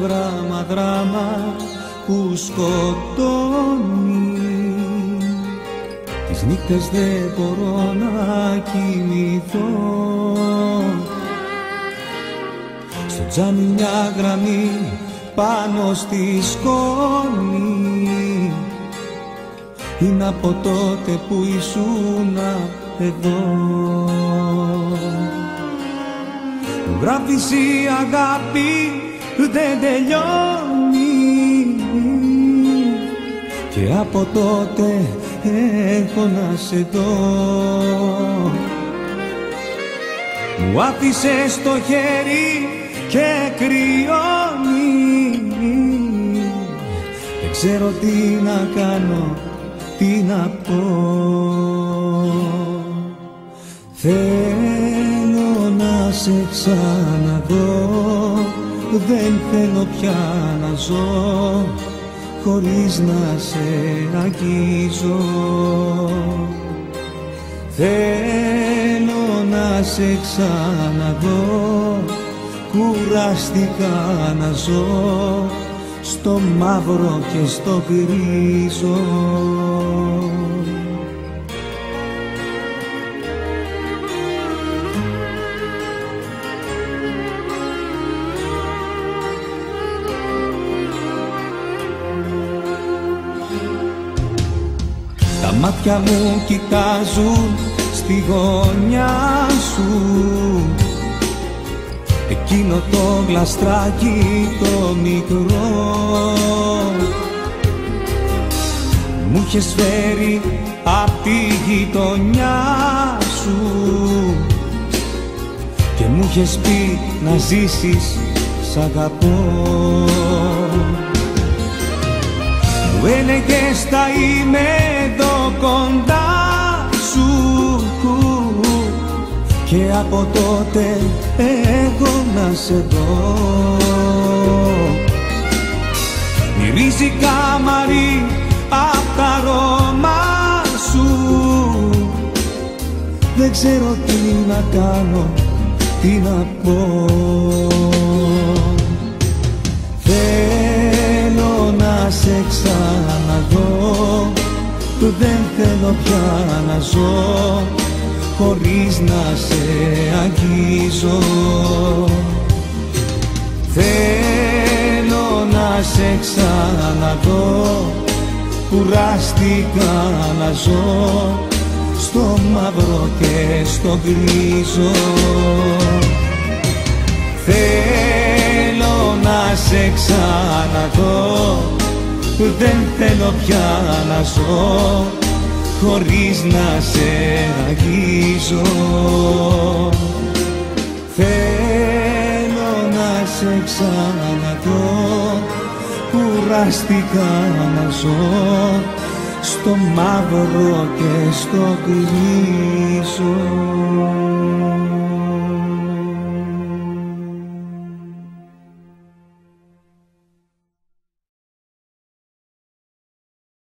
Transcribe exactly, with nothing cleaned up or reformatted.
γράμμα δράμα που σκοτώνει. Τις νύχτες δεν μπορώ να κοιμηθώ. Στο τζάμι μια γραμμή πάνω στη σκόνη. Είναι από τότε που ήσουν εδώ. Μου γράφεις η αγάπη δεν τελειώνει και από τότε έχω να σε δω. Μου άφησες το χέρι και κρυώνει. Δεν ξέρω τι να κάνω, τι να πω. Θέλω να σε ξαναδώ. Δεν θέλω πια να ζω χωρίς να σε αγγίζω. Θέλω να σε ξαναδώ. Κουράστηκα να ζω στο μαύρο και στο γκρίζο. Τα μάτια μου κοιτάζουν στη γωνιά σου, εκείνο το γλαστράκι το μικρό. Μου είχες φέρει απ' τη γειτονιά σου και μου είχες πει να ζήσεις, σ' αγαπώ. Μου έλεγες θα είμαι εδώ κοντά σου και από τότε εγώ να σε δω. Μυρίζει καμαρί απ' τα αρώμα σου. Δεν ξέρω τι να κάνω, τι να πω. Θέλω να σε ξαναδώ. Δεν θέλω πια να ζω χωρίς να σε αγγίζω. Θέλω να σε ξαναδώ. Κουράστηκα να ζω στο μαύρο και στο γκρίζο. Θέλω να σε ξαναδώ. Δεν θέλω πια να ζω χωρίς να σε αγγίζω. Θέλω να σε ξαναδώ. Κουράστηκα να ζω στο μαύρο και στο γκρίζο.